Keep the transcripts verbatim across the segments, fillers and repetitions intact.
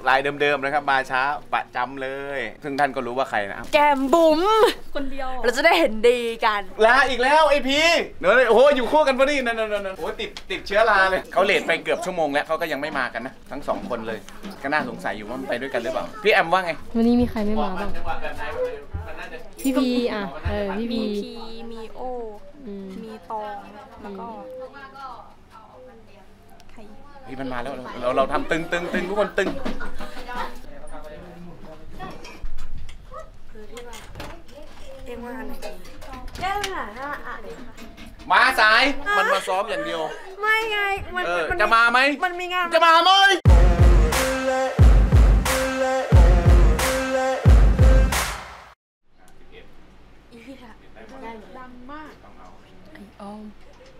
ลายเดิมๆนะครับมาช้าประจำเลยซึ่งท่านก็รู้ว่าใครนะแกมบุ๋มคนเดียวเราจะได้เห็นดีกันลาอีกแล้วไอพีเนอะโอ้โหอยู่คู่กันพอดีนั่นๆๆโอ้ติดติดเชื้อราเลยเขาเลทไปเกือบชั่วโมงแล้วเขาก็ยังไม่มากันนะทั้งสองคนเลยก็น่าสงสัยอยู่ว่ามันไปด้วยกันหรือเปล่าพี่แอมว่าไงวันนี้มีใครไม่มาบ้างพี่พีอ่ะเออพี่พีมีพีมีโอมีตองแล้วก็ใครพี่มันมาแล้วเราเราทำตึงตึงตึงทุกคนตึงเอ็มว่าอะไรแก้หาหน้าอ่ะมาสายมันมาซ้อมอย่างเดียวไม่ไงมันจะมาไหมมันมีงานจะมาไหมดังมากไอ้ออม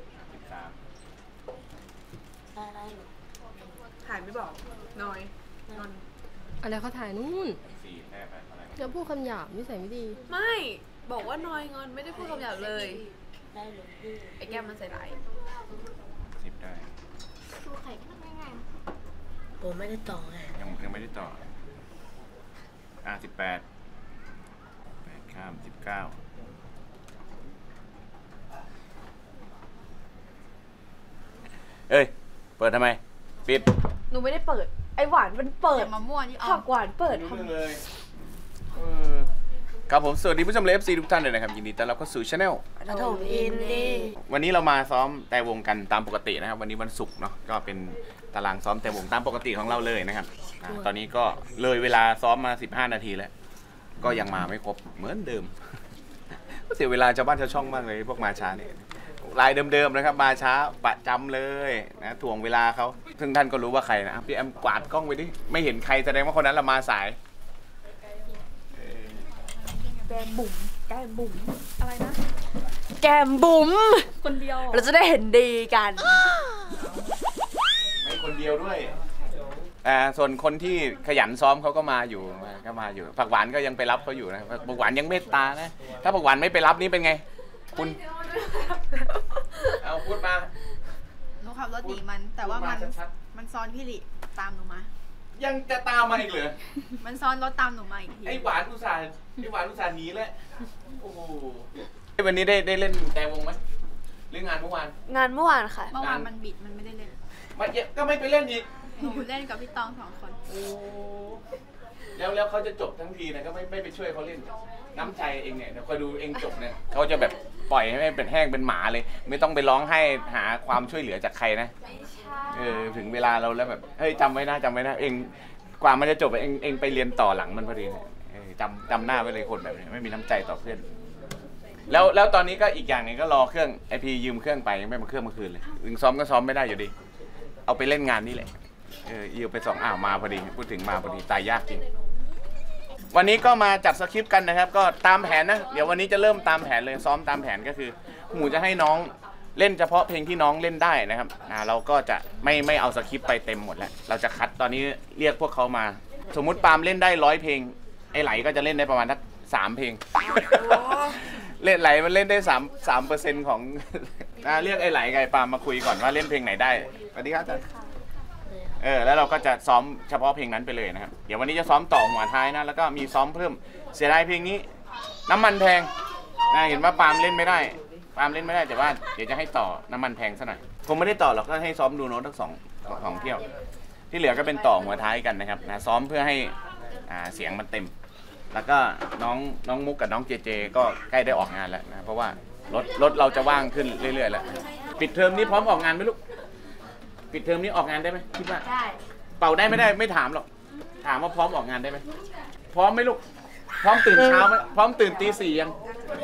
ถ่ายไม่บอกน้อยนอนอะไรเขาถ่ายนู่นอย่าพูดคำหยาบนิสัยไม่ดีไม่บอกว่าน้อยเงินไม่ได้พูดคำหยาบเลยไอ้แก้มมันใส่ไหลสิบได้ดูไข่ก็ไม่ง่ายผมไม่ได้ต่อไงยังยังไม่ได้ต่ออ่ะสิบแปดแปดข้ามสิบเก้าเอ้ยเปิดทำไมปิดหนูไม่ได้เปิดไอหวานมันเปิดมะม่วงนี่ผักหวานเปิดทำเลยครับผมสวัสดีผู้ชมเลฟซีทุกท่านเลยนะครับยินดีต้อนรับเข้าสู่ช anel แล้วผมอินดี้วันนี้เรามาซ้อมแต่วงกันตามปกตินะครับวันนี้วันศุกร์เนาะก็เป็นตารางซ้อมแต่วงตามปกติของเราเลยนะครับตอนนี้ก็เลยเวลาซ้อมมาสิบห้านาทีแล้วก็ยังมาไม่ครบเหมือนเดิมเสียเวลาชาวบ้านชาวช่องมากเลยพวกมาช้าเนี่ยลายเดิมๆนะครับมาช้าประจำเลยนะถ่วงเวลาเขาซึ่งท่านก็รู้ว่าใครนะพี่แอมกวาดกล้องไปดิไม่เห็นใครแสดงว่าคนนั้นละมาสายแกมบุ๋มแกมบุ๋มอะไรนะแกมบุ๋มคนเดียวเราจะได้เห็นดีกันไม่คนเดียวด้วยอ่าส่วนคนที่ขยันซ้อมเขาก็มาอยู่ก็มาอยู่ผักหวานก็ยังไปรับเขาอยู่นะผักหวานยังเมตตานะถ้าผักหวานไม่ไปรับนี่เป็นไงคุณเอาพูดมาหนูขับรถหนีมันแต่ว่ามันมันซ้อนพี่ลิตามหนูมายังจะตามมาอีกเหรอมันซ้อนรถตามหนูมาอีกทีไอ้หวานอุตส่าห์ไอ้หวานอุตส่าห์หนีแล้วโอ้โหวันนี้ได้ได้เล่นแต่วงไหมหรืองานเมื่อวานงานเมื่อวานค่ะเมื่อวานมันบิดมันไม่ได้เล่นมาเยอะก็ไม่ไปเล่นอีกหนูเล่นกับพี่ตองสองคนโอ้แล้วแล้วเขาจะจบทั้งทีนะก็ไม่ไม่ไปช่วยเขาเล่นน้ำใจเองเนี่ยเดี๋ยวคอยดูเองจบเนี่ยเขาจะแบบปล่อยให้เป็นแห้งเป็นหมาเลยไม่ต้องไปร้องให้หาความช่วยเหลือจากใครนะเออถึงเวลาเราแล้วแบบเฮ้ยจำไว้นะจำไว้นะเองกว่ามันจะจบเองเองไปเรียนต่อหลังมันพอดีจำจำหน้าไว้เลยคนแบบนี้ไม่มีน้ำใจต่อเพื่อนแล้วแล้วตอนนี้ก็อีกอย่างนึงก็รอเครื่องไอพียืมเครื่องไปยังไม่มาเครื่องเมื่อคืนเลยถึงซ้อมก็ซ้อมไม่ได้อยู่ดีเอาไปเล่นงานนี่แหละเออยืมไปสองอ่าวมาพอดีพูดถึงมาพอดีตายยากจริงวันนี้ก็มาจัดสคริปต์กันนะครับก็ตามแผนนะเดี๋ยววันนี้จะเริ่มตามแผนเลยซ้อมตามแผนก็คือหมูจะให้น้องเล่นเฉพาะเพลงที่น้องเล่นได้นะครับอ่าเราก็จะไม่ไม่เอาสคริปต์ไปเต็มหมดแล้วเราจะคัดตอนนี้เรียกพวกเขามาสมมุติปาล์มเล่นได้ร้อยเพลงไอ้ไหลก็จะเล่นได้ประมาณสักสามเพลงเล่นไหลมันเล่นได้สามสามเปอร์เซ็นต์ของเรียกไอ้ไหลไงปาล์มมาคุยก่อนว่าเล่นเพลงไหนได้สวัสดีครับอาจารย์เออแล้วเราก็จะซ้อมเฉพาะเพลงนั้นไปเลยนะครับเดี๋ยววันนี้จะซ้อมต่อหัวท้ายนะแล้วก็มีซ้อมเพิ่มเสียดายเพลงนี้น้ำมันแพงนะเห็นว่าปาล์มเล่นไม่ได้ปาล์มเล่นไม่ได้แต่ว่าเดี๋ยวจะให้ต่อน้ำมันแพงซะหน่อยผมไม่ได้ต่อหรอกก็ให้ซ้อมดูโน้ตทั้งสองสองเที่ยวที่เหลือก็เป็นต่อหัวท้ายกันนะครับนะซ้อมเพื่อให้อ่าเสียงมันเต็มแล้วก็น้องน้องมุกกับน้องเจเจก็ใกล้ได้ออกงานแล้วนะเพราะว่ารถรถเราจะว่างขึ้นเรื่อยๆแล้วปิดเทอมนี้พร้อมออกงานไหมลูกปิดเทอมนี้ออกงานได้ไหมคิดว่าได้เป่าได้ไม่ได้ไม่ถามหรอกถามว่าพร้อมออกงานได้ไหมพร้อมไหมลูกพร้อมตื่นเช้าไหมพร้อมตื่นตีสี่ยัง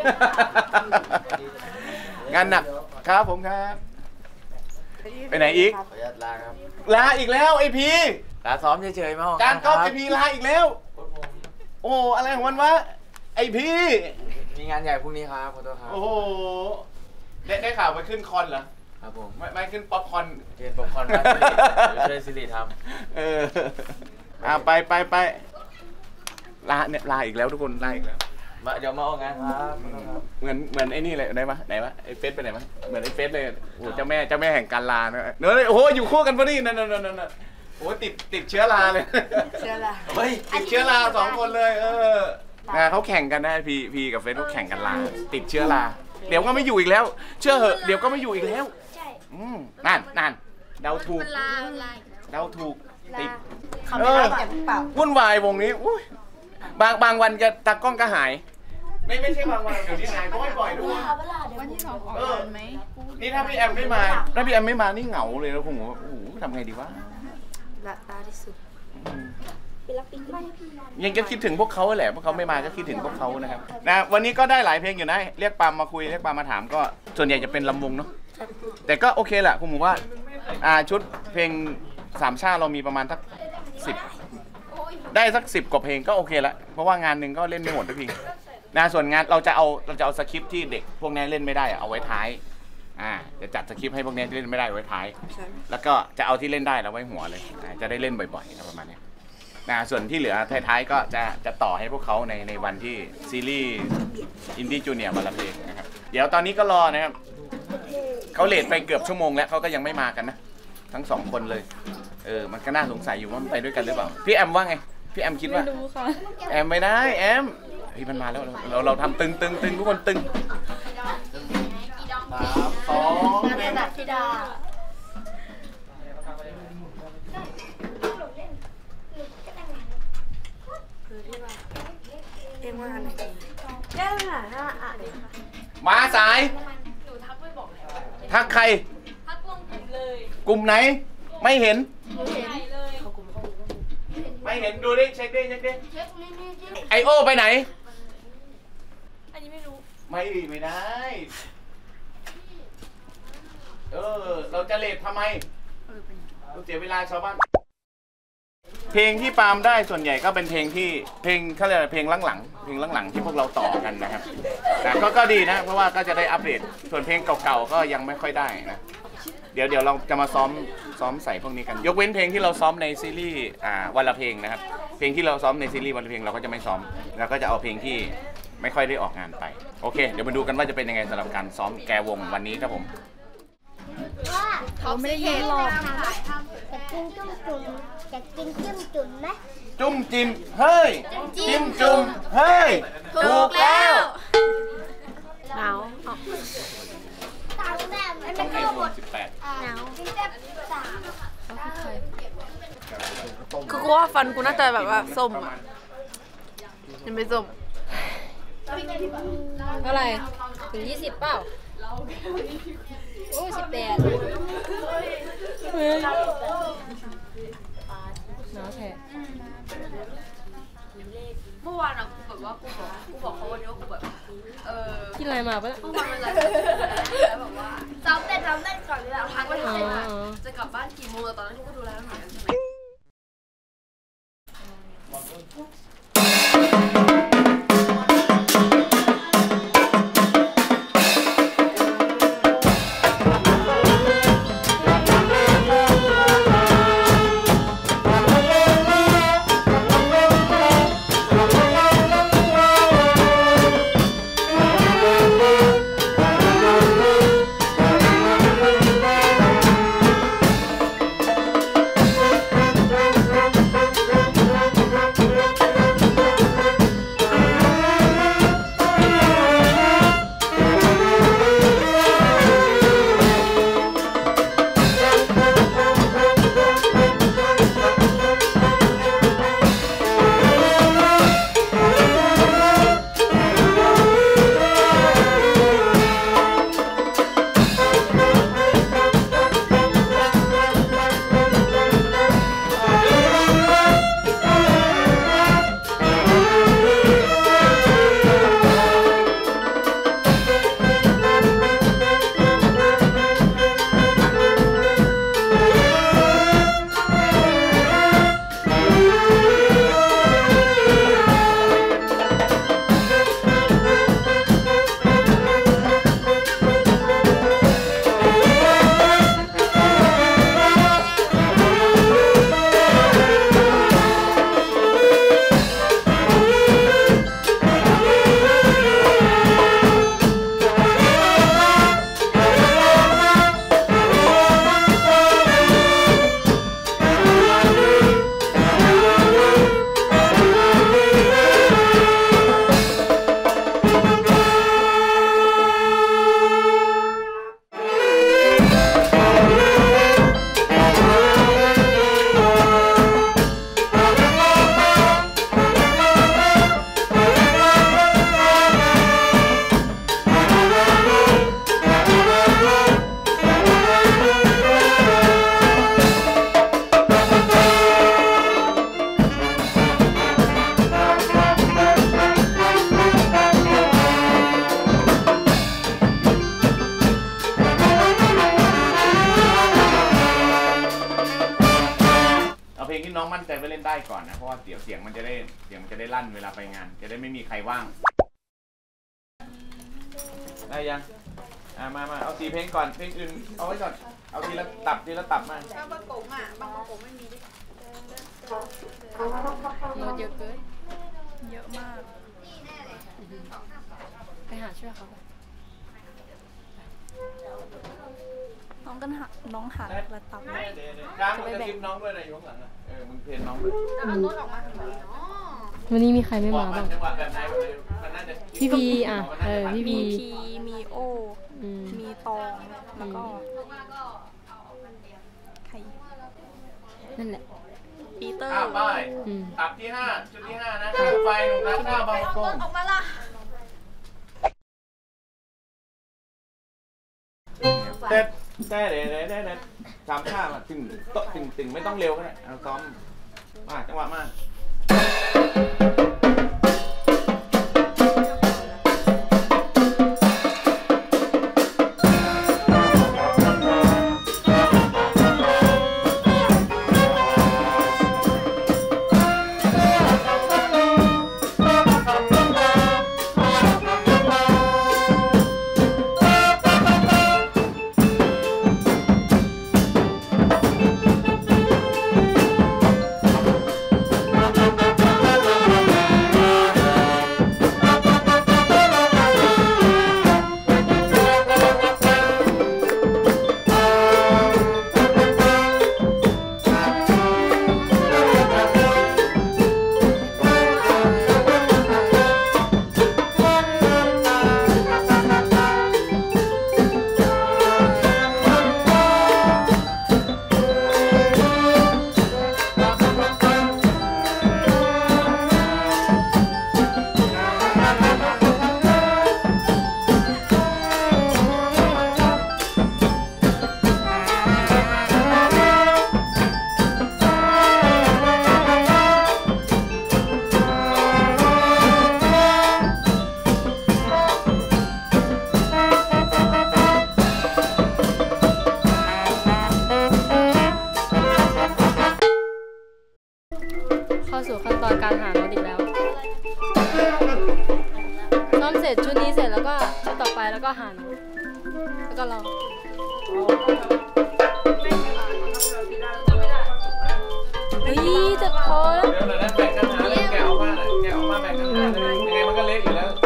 งานหนักครับผมครับไปไหนอีกลาครับลาอีกแล้วไอพีลาซ้อมเฉยๆมาจานก๊อฟไอพีลาอีกแล้วโอ้อะไรของมันวะไอพีมีงานใหญ่พรุ่งนี้ครับขอโทษครับโอ้โหได้ได้ข่าวไปขึ้นคอนเหรอครับผมไม่ไม่ขึ้นป๊อปคอนเรียนป๊อปคอนมาช่วยซิริทำเอออ่าไปไปไปลาเนี่ยลาอีกแล้วทุกคนลาอีกแล้วมาเดี๋ยวมาออกงานครับเหมือนเหมือนไอ้นี่เลยได้ปะไหนปะไอ้เฟสไปไหนปะเหมือนไอ้เฟสเลยโอ้เจ้าแม่เจ้าแม่แห่งการลาเนอะเนอะโอ้โหอยู่คู่กันพอดีนั่นนั่นนั่นโอ้ติดติดเชื้อราเลยเชื่อละเฮ้ยติดเชื้อราสองคนเลย เออนะเขาแข่งกันนะพีพีกับเฟซเขาแข่งกันลาติดเชื้อราเดี๋ยวก็ไม่อยู่อีกแล้ว เชื่อเหอะเดี๋ยวก็ไม่อยู่อีกแล้วใช่อืมนั่นนั่นเดาถูกมันลามันลาเดาถูกติดเขาไม่ได้แต่เปล่าวุ่นวายวงนี้อุ้ยบางบางวันก็ตากล้องก็หาย ไม่ไม่ใช่บางวันเดี๋ยวนี้หายก็ไม่บ่อยด้วยวันที่สองออกงานไหมนี่ถ้าพี่แอมไม่มาถ้าพี่แอมไม่มานี่เหงาเลยแล้วผมว่าโอ้โหทำไงดีวะละตาที่สุดยังก็คิดถึงพวกเขาแหละพวกเขาไม่มาก็คิดถึงพวกเขานะครับนะวันนี้ก็ได้หลายเพลงอยู่นะเรียกปามมาคุยเรียกปามมาถามก็ส่วนใหญ่จะเป็นลำวงเนาะแต่ก็โอเคแหละคุณหมูว่าอ่าชุดเพลงสามชาติเรามีประมาณสักสิบได้สักสิบกว่าเพลงก็โอเคละเพราะว่างานหนึ่งก็เล่นไม่หมดทุกเพลงนะส่วนงานเราจะเอาเราจะเอาสคริปต์ที่เด็กพวกนี้เล่นไม่ได้เอาไว้ท้ายอ่าจะจัดสคริปต์ให้พวกนี้ที่เล่นไม่ได้ไว้ท้ายแล้วก็จะเอาที่เล่นได้แล้วไว้หัวเลยจะได้เล่นบ่อยๆประมาณนี้นะส่วนที่เหลือท้ายๆก็จะจะต่อให้พวกเขาในในวันที่ซีรีส์อินดี้จูเนียร์มาละเพลงนะครับเดี๋ยวตอนนี้ก็รอนะครับเขาเลทไปเกือบชั่วโมงแล้วเขาก็ยังไม่มากันนะทั้งสองคนเลยเออมันก็น่าสงสัยอยู่ว่ามันไปด้วยกันหรือเปล่าพี่แอมว่าไงพี่แอมคิดว่าไม่รู้ค่ะแอมไม่ได้แอมเฮ้ยมันมาแล้วเราเราเราทำตึงตึงตึงทุกคนตึงสามสองหนึ่งนักธิดาคือที่ว่าเอ็มว่าอันไหนดีแก้วหนาหน้าอ่ะมาสายหนูทักไปบอกแล้วทักใครทักลงกลุ่มเลยกลุ่มไหนไม่เห็นหนูเห็นเลยไม่เห็นดูดิเช็คดิเช็คดิเช็คนี่นี่นี่ไอโอไปไหนอันนี้ไม่รู้ไม่ไม่ได้ เออ เราจะเลททำไมเราเสียเวลาชาวบ้าน เพลงที่ปาล์มได้ส่วนใหญ่ก็เป็นเพลงที่เพลงเขาเรียกอะไรเพลงหลังๆเพลงหลังๆที่พวกเราต่อกันนะครับแต่ก็ก็ดีนะเพราะว่าก็จะได้อัปเดตส่วนเพลงเก่าๆก็ยังไม่ค่อยได้นะเดี๋ยวเดี๋ยวเราจะมาซ้อมซ้อมใส่พวกนี้กันยกเว้นเพลงที่เราซ้อมในซีรีส์อ่าวันละเพลงนะครับเพลงที่เราซ้อมในซีรีส์วันละเพลงเราก็จะไม่ซ้อมเราก็จะเอาเพลงที่ไม่ค่อยได้ออกงานไปโอเคเดี๋ยวมาดูกันว่าจะเป็นยังไงสำหรับการซ้อมแกวงวันนี้ครับผมเขาไม่ได้ยินหรอกจะกินจุ่มจุ่มจะกินจิ้มจุ่มไหมจุ้มจิ้มเฮ้ยจิ้มจุ่มเฮ้ยถูกแล้วหนาวตามแม่มันต้เป็องนให้ข้าวคบนดสิบแปดหนาวกินแต่สามคือกูว่าฟันกูน่าจะแบบว่าส้มอ่ะยังไม่ส้มเท่าไหร่ถึงยี่สิบเปล่าโอ้สิบแปดน้าแท้เมื่อวานอ่ะกูแบบว่ากูบอกกูบอกเขาวันนี้ว่ากูแบบเออกินอะไรมาปะเมื่อวานมันอะไรแล้วแบบว่าซ้อมเต้นซ้อมเต้นก่อนเวลาเราทักไปอ๋ถามว่าอจะกลับบ้านกี่โมงแต่ตอนนั้นกูก็ดูแลแล้วหน่อยใช่ไหมได้ก่อนนะเพราะว่าเดี๋ยวเสียงมันจะได้เสียงมันจะได้ลั่นเวลาไปงาน จะได้ไม่มีใครว่างได้ยังอ่ามามาเอาสี่เพลงก่อนเพลงอื่นเอาไว้ก่อนเอาทีละตับทีละตับมาถ้าบางกงอ่ะบางกงไม่มีดิโน้ตเยอะเกินเยอะมากไปหาช่วยเขาน้องกันหาน้องหาระตับเลยจ้างมึงจะทิปน้องด้วยนะอยู่ข้างหลังอ่ะเออมึงเพลงน้องด้วยเอาโน้ตออกมาทำไมเนาะวันนี้มีใครไม่มาบ้างจังหวะแบบไหนมันน่าจะพี่พีอ่ะเออพี่พีมีพีมีโออืมมีตองแล้วก็ใครนั่นแหละปีเตอร์อ้าวไปอืมตับที่ห้าชุดที่ห้านะไฟหนุ่มนักข้าวบางกงออกมาละเต้เต้เด้เด้เด้เด้สามข้ามาตึงโต๊ะตึงตึงไม่ต้องเร็วก็ได้เอาซ้อมมาจังหวะมาเข้าสู่ขั้นตอนการหารถอีกแล้วซ้อมเสร็จชุดนี้เสร็จแล้วก็ชุดต่อไปแล้วก็หารแล้วก็รอเฮ้ยจะพอแล้วเดี๋ยวหน่อยนะแบ่งกันหาเลยแกะออกมาหน่อยแกะออกมาแบ่งกันหาเลยยังไงมันก็เละอยู่แล้ว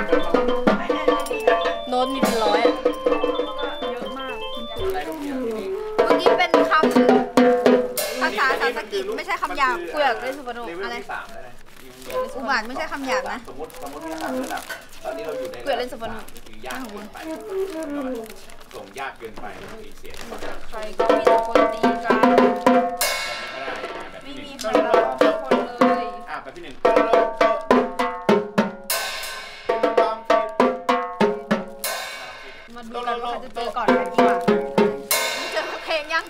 โน้ตมีเป็นร้อยอ่ะเยอะมากอะไรตรงนี้ที่นี่เมื่อกี้เป็นคำภาษาสันสกฤตไม่ใช่คำหยาบกูอยากได้สุพรรณเลเวลอะไรที่สามแล้วนะอุบาทไม่ใช่คำหยาบนะสมมติสมมติมีสามระดับตอนนี้เราอยู่ในเผื่อเล่นสุพรรณคือยากเกินไปส่งยากเกินไปมีเสียงแบบใครก็มีแต่คนตีกันนี้ก็ได้แบบไม่ที่หมีนึ่งใครรักทุกคนเลยอ่ะแบบที่หนึ่งโต๊ะโต๊ะมาดูกันว่าใครจะเจอก่อนกันดีกว่าเจอเพลงยัง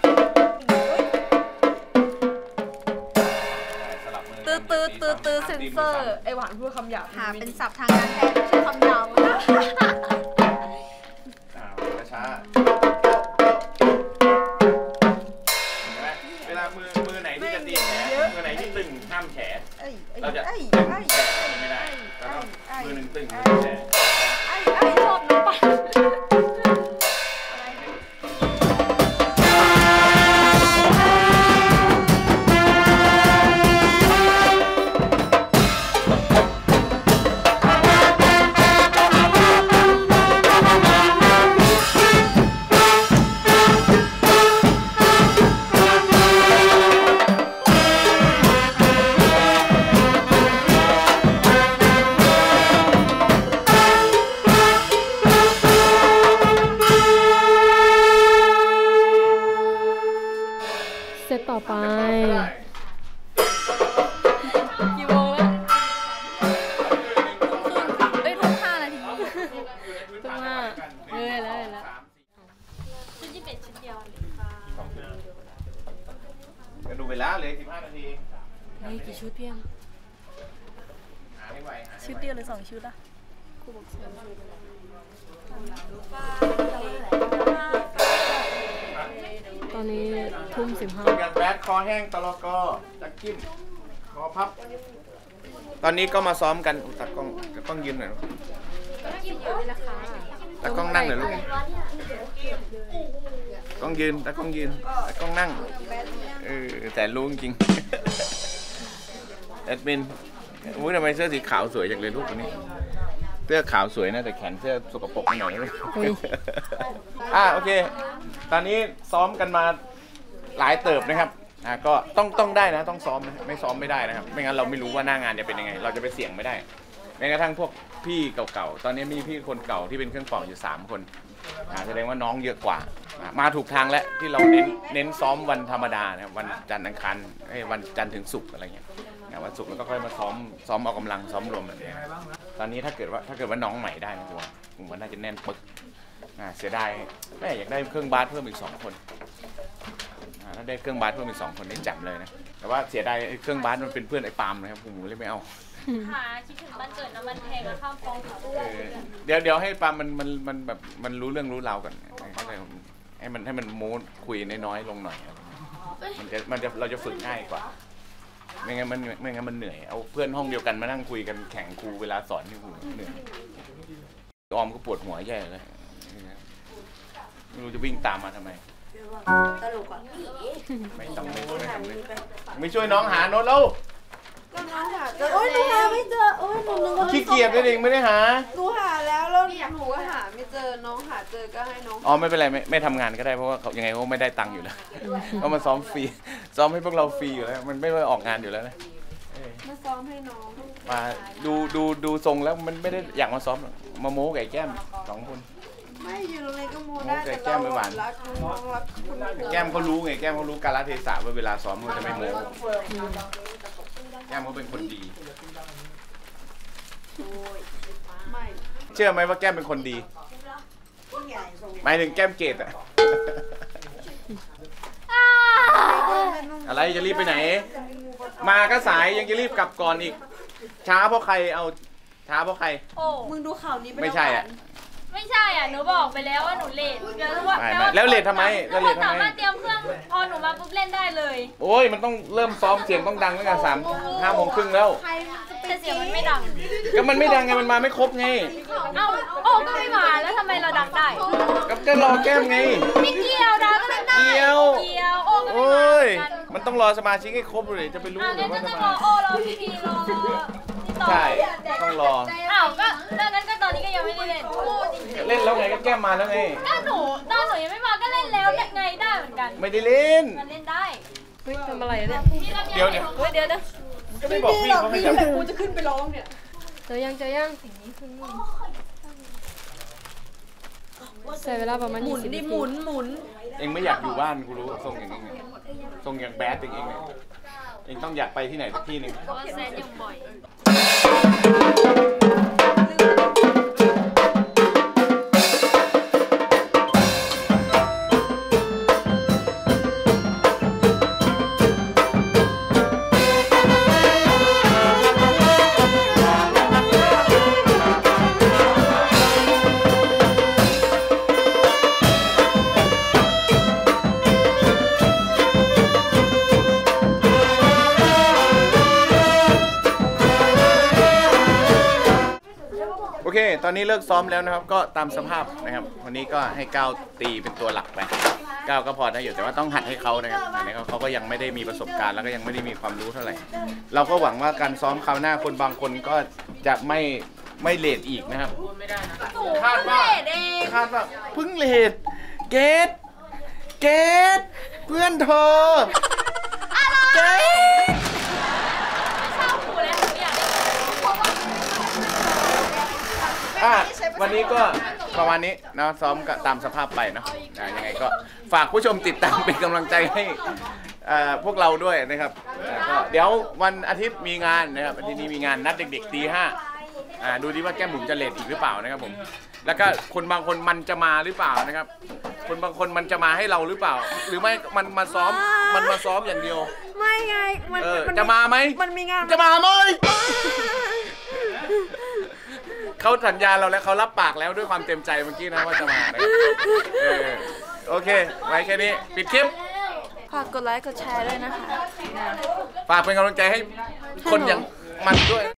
ตื้อตื้อตื้อตื้อเซนเซอร์ไอหวานพูดคำหยาบหาเป็นศัพท์ทางการแพทย์ไม่ใช่คำหยาบนะอ่าช้าเวลามือมือไหนที่จะตีแขนมือไหนที่ตึงห้ามแขนเราจะตึงแขนไม่ได้เราต้องมือหนึ่งตึงมือแขนไอ้ไอ้ชอบน้องปันเซตต่อไปกี่โมงแล้วเอ้ยทุ่มห้านาทีตุ้งห้าเอ้ยแล้วเอ้ยแล้วชุดยี่สิบเอ็ดชุดเดียวก็ดูเวลาเลยสิบห้านาทีเฮ้ยกี่ชุดเพียงหาให้ไวหาให้ไวชุดเดียวหรือสองชุดอะตอนนี้ทุ่มสิบห้ากันแบดคอแห้งตลกอจักกิ้มขอพับตอนนี้ก็มาซ้อมกันตากล้องตากล้องยืนหน่อยตากล้องนั่งหน่อยลูกกล้องยืนตากล้องยืนตากล้องนั่งเออแต่รู้จริงแอดมินอุ้ยทำไมเสื้อสีขาวสวยจังเลยลูกคนนี้เสื้อขาวสวยนะแต่แขนเสื้อสกปรกหน่อยอ่ะโอเคตอนนี้ซ้อมกันมาหลายเติบนะครับอ่ะก็ต้องต้องได้นะต้องซ้อมนะไม่ซ้อมไม่ได้นะครับไม่งั้นเราไม่รู้ว่าหน้างานจะเป็นยังไงเราจะไปเสี่ยงไม่ได้แม้กระทั่งพวกพี่เก่าๆตอนนี้มีพี่คนเก่าที่เป็นเครื่องเป่าอยู่สามคนอ่ะแสดงว่าน้องเยอะกว่ามาถูกทางแล้วที่เราเน้นเน้นซ้อมวันธรรมดานะวันจันทร์อังคารวันจันทร์ถึงศุกร์อะไรเงี้ยวันศุกร์แล้วก็ค่อยมาซ้อมซ้อมออกกำลังซ้อมรวมแบบนี้ตอนนี้ถ้าเกิดว่าถ้าเกิดว่าน้องใหม่ได้นะผมผมว่าน่าจะแน่นปึกเสียดายแม่อยากได้เครื่องบาสเพิ่มอีกสองคนถ้าได้เครื่องบาสเพิ่มอีกสองคนได้จับเลยนะแต่ว่าเสียดายเครื่องบาสมันเป็นเพื่อนไอ้ปาล์มนะครับผมเลยไม่เอาค่ะคิดถึงบ้านเกิดน้ำมันแพงแล้วข้ามฟองเดี๋ยวเดี๋ยวให้ปาล์มมันมันมันแบบมันรู้เรื่องรู้ราวกันให้มันให้มันโม้คุยน้อยๆลงหน่อยมันจะมันจะเราจะฝึกง่ายกว่าไม่งั้นมันไม่งั้นมันเหนื่อยเอาเพื่อนห้องเดียวกันมานั่งคุยกันแข่งครูเวลาสอนที่ครูเหนื่อยออมก็ปวดหัวแย่เลยไม่รู้จะวิ่งตามมาทำไมตลกอ่ะไม่ต้องไม่ช่วยไม่ทำเลยไม่ช่วยน้องหาโน้ตแล้วก็น้องหาเจอโอ๊ยหนูหาไม่เจอโอ๊ยหนูนึกว่าขี้เกียจเองไม่ได้หาหนูหาแล้วแล้วหนูก็หาไม่เจอน้องหาเจอก็ให้น้องอ๋อไม่เป็นไรไม่ไม่ทำงานก็ได้เพราะว่าเขายังไงเขาไม่ได้ตังค์อยู่แล้วเขามาซ้อมฟรีซ้อมให้พวกเราฟรีอยู่แล้วมันไม่ได้ออกงานอยู่แล้วนะมาซ้อมให้น้องมาดูดูดูทรงแล้วมันไม่ได้อยากมาซ้อมมาโม้ไก่แก้มสองคนไม่อยู่ตรงไหนก็โม้ได้แต่แก้มไม่หวานแก้มเขารู้ไงแก้มเขารู้กาลเทศะว่าเวลาซ้อมเขาจะไม่โม้แก้มเขาเป็นคนดีเชื่อไหมว่าแก้มเป็นคนดีหมายถึงแก้มเกตอะอะไรจะรีบไปไหนมาก็สายยังจะรีบกลับก่อนอีกช้าเพราะใครเอาช้าเพราะใครโอ้มึงดูข่าวนี้ไม่ใช่อ่ะไม่ใช่อ่ะหนูบอกไปแล้วว่าหนูเลทแล้วเลททำไมแล้วเลททำไมสามารถเตรียมเครื่องพอหนูมาปุ๊บเล่นได้เลยโอ้ยมันต้องเริ่มซ้อมเสียงต้องดังตั้งแต่สามห้าโมงครึ่งแล้วแต่เสียงมันไม่ดังก็มันไม่ดังไงมันมาไม่ครบไงเอ้าโอ้ก็ไม่มาแล้วทำไมเราดังได้ก็จะรอแก้มไงไม่เกี่ยวดังก็ได้เกี่ยวเกี่ยวโอ้โอ้ยมันต้องรอสมาชิกให้ครบเลยจะไปรู้หรือว่าจะรอโอ้รอพี่พีรอใช่ต้องรออ้าวก็แล้วงั้นก็ตอนนี้ก็ยังไม่ได้เล่นเล่นแล้วไงก็แก้มมาแล้วไงถ้าหนูตอนหนูยังไม่มาก็เล่นแล้วไงได้เหมือนกันไม่ได้เล่นมันเล่นได้เฮ้ยทำอะไรเนี่ยเดี๋ยวเดี๋ยวเฮ้ยเดี๋ยวเดี๋ยวก็ไม่บอกพี่เขาไม่แต่กูจะขึ้นไปร้องเนี่ยเจอยังเจอยังใช้เวลาประมาณยี่สิบนาทีหมุนหมุนเองไม่อยากอยู่บ้านกูรู้ทรงอย่างนี้ทรงอย่างแบดเองเองเองต้องอยากไปที่ไหนสักที่หนึ่งเพราะว่าแซนยังบ่อยโอเคตอนนี้เลิกซ้อมแล้วนะครับก็ตามสภาพนะครับวันนี้ก็ให้ก้าวตีเป็นตัวหลักไปก้าวก็พอได้อยู่แต่ว่าต้องหัดให้เขานะครับอันนี้เขาก็ยังไม่ได้มีประสบการณ์แล้วก็ยังไม่ได้มีความรู้เท่าไหร่เราก็หวังว่าการซ้อมคราวหน้าคนบางคนก็จะไม่ไม่เลทอีกนะครับคาดว่าคาดว่าเพิ่งเลทเกตเกตเพื่อนเธอเกตอ่ะวันนี้ก็ประมาณนี้นะซ้อมก็ตามสภาพไปเนาะยังไงก็ฝากผู้ชมติดตามเป็นกำลังใจให้พวกเราด้วยนะครับก็เดี๋ยววันอาทิตย์มีงานนะครับอาทิตย์นี้มีงานนัดเด็กๆตีห้าดูดิว่าแก้มบุ๋มจะเลทอีกหรือเปล่านะครับผมแล้วก็คนบางคนมันจะมาหรือเปล่านะครับคนบางคนมันจะมาให้เราหรือเปล่าหรือไม่มันมาซ้อมมันมาซ้อมอย่างเดียวไม่ไงมันจะมาไหมมันมีงานจะมาไหมเขาสัญญาเราแล้วเขารับปากแล้วด้วยความเต็มใจเมื่อกี้นะว่าจะมานะโอเคไว้แค่นี้ปิดคลิปฝากกดไลค์กดแชร์ด้วยนะคะฝากเป็นกำลังใจให้คนอย่างมันด้วย